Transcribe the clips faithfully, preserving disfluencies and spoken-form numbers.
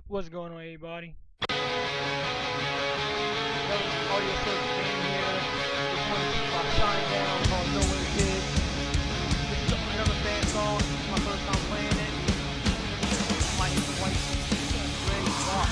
What's going on, everybody? Audio Search game here. This one's by Shinedown called Nowhere Kid. This is another fan song. This is my first time playing it. Might need some white gray rock.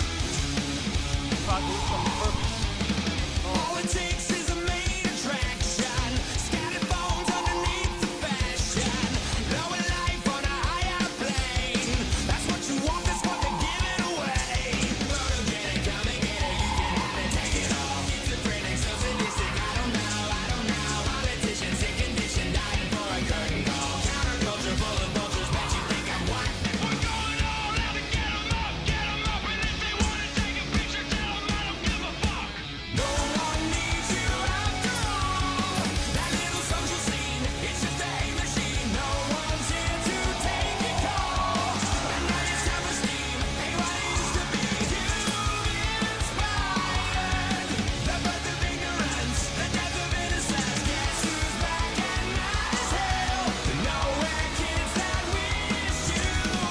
If I do something perfect. All it takes is a main attraction. Scattered bones underneath the fashion. Blowing life on a higher plane. That's what you want, that's what they're giving away. Go to get it, come and get it. You can have it, take it all. Schizophrenic, so sadistic. I don't know, I don't know. Politicians in condition, dying for a curtain call. Counterculture full of vultures, bet you think I'm what? We're going all out to get 'em up, get 'em up. And if they wanna take a picture, tell 'em I don't give a fuck. No one needs you after all. That little social scene, it's just a hate machine. No one's here to take your call. And now your self-esteem ain't what it used to be. You've inspired the birth of ignorance, the death of innocence. Guess who's back and mad as hell? The nowhere kids that wished you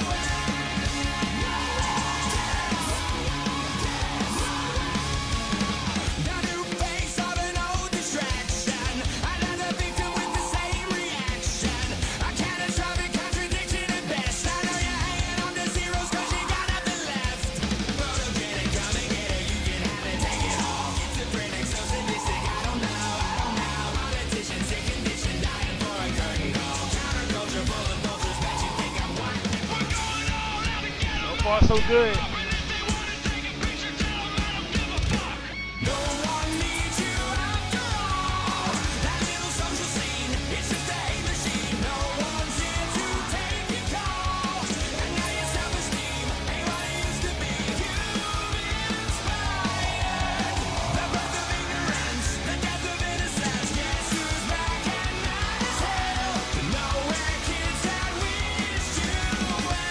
the new face of an old distraction. Another victim with the same reaction. A catastrophic contradiction at best. I know you're hanging on to zeros 'cause you got nothing left. Photogenic, come and get it. You can have it, take it all. Schizophrenic, so sadistic. I don't know, I don't know. Politicians, sick condition, dying for a curtain call. Counterculture full of vultures. Bet you think I'm what? We're going all out to get 'em So far, so good. up. And if they wanna take a picture, tell 'em I don't give a fuck. No one needs you after all. That little social scene, it's just a hate machine. No one's here to take your call. And now your self-esteem ain't what it used to be. You've inspired the birth of ignorance, the death of innocence. Guess who's back and mad as hell? The nowhere kids that wished you well.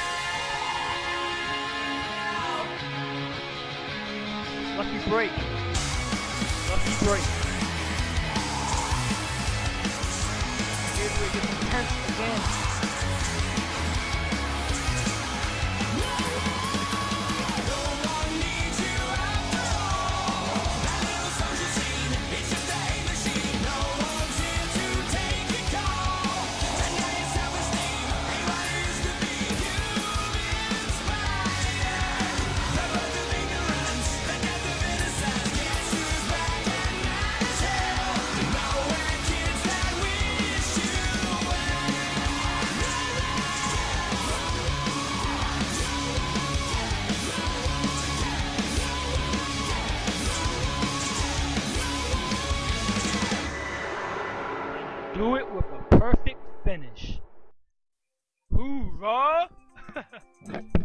Lucky break. Lucky break. Here we get intense again. No one needs you after all. That little social scene, it's just a hate machine. No one's here to take your call. And now your self-esteem ain't what it used to be. You've inspired the birth of ignorance, the death of innocence. Guess who's back and mad as hell? The nowhere kids that wish you Do it with a perfect finish. Hoorah!